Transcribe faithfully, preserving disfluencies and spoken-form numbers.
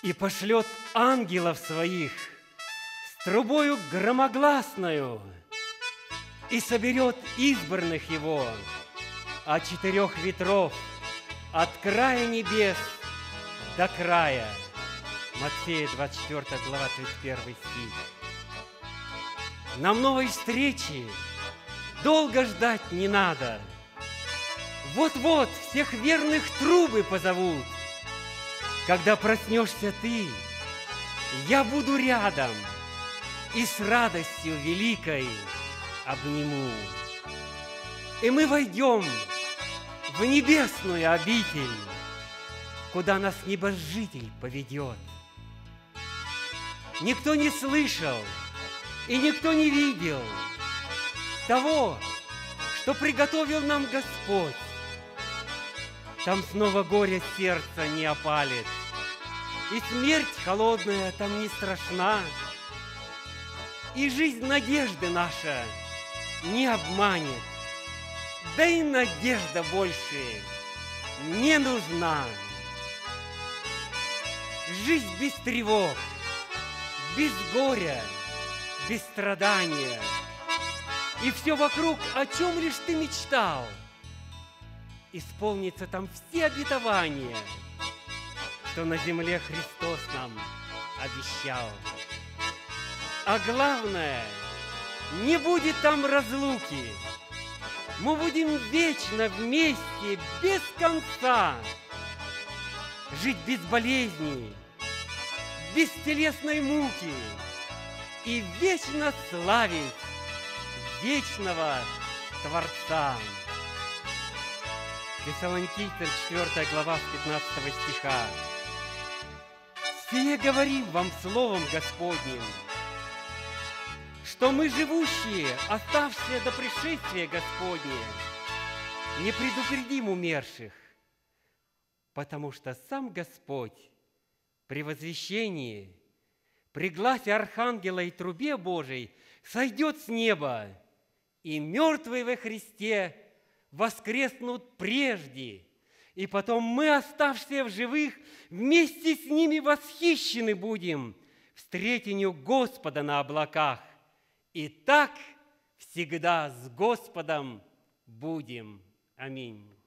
и пошлет ангелов своих с трубою громогласною и соберет избранных его от четырех ветров, от края небес до края. Матфея двадцать четвёртая глава, тридцать первый стих. Нам новой встречи долго ждать не надо. Вот-вот всех верных трубы позовут. Когда проснешься ты, я буду рядом и с радостью великой обниму. И мы войдем в небесную обитель, куда нас небожитель поведет. Никто не слышал и никто не видел того, что приготовил нам Господь. Там снова горе сердца не опалит, и смерть холодная там не страшна, и жизнь надежды наша не обманет, да и надежда больше не нужна. Жизнь без тревог, без горя, без страдания, и все вокруг, о чем лишь ты мечтал, исполнится там все обетования, что на земле Христос нам обещал. А главное, не будет там разлуки. Мы будем вечно вместе, без конца, жить без болезней, без телесной муки и вечно славить вечного Творца. Фессалоникийцам четвёртая глава, пятнадцатого стиха. «Сие говорим вам словом Господним, что мы, живущие, оставшие до пришествия Господня, не предупредим умерших, потому что сам Господь при возвещении, при гласе архангела и трубе Божией сойдет с неба, и мертвые во Христе воскреснут прежде, и потом мы, оставшиеся в живых, вместе с ними восхищены будем встретению Господа на облаках. И так всегда с Господом будем. Аминь.